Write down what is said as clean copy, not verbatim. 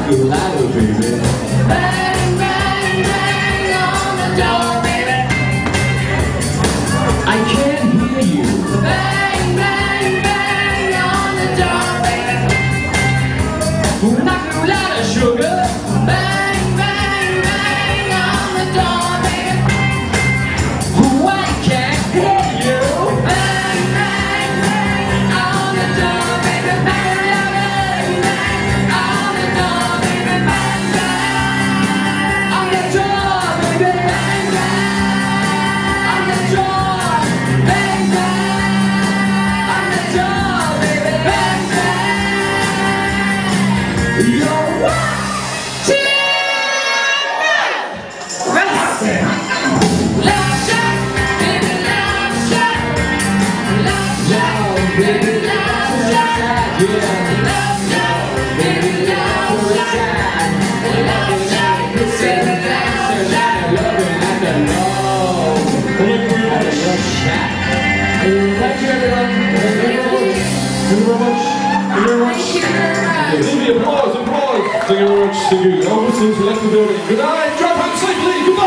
knock you louder, baby. Bang, bang, bang on the door, baby. I can't hear you. Bang, bang, bang on the door, baby. Knock you louder, sugar. Bang, bang, bang on the door, baby. I can't hear you. Bang, bang, bang on the door, baby. Bang, bang, bang on the door, baby. Bang, bang on the door, baby. Bang, bang on the door. Bang, bang on the door, baby. Bang, bang. You're watching. Love shot, baby, love shot. Love shot, baby, love shot. Love shot, baby, love shot. Love shot, baby, love shot. Loving at the low. Thank you everyone. Thank you very much. Thank you very much. Give me applause. Thank you very much. Thank you. Now, since we left the building. Good night. Drive home safely. Goodbye.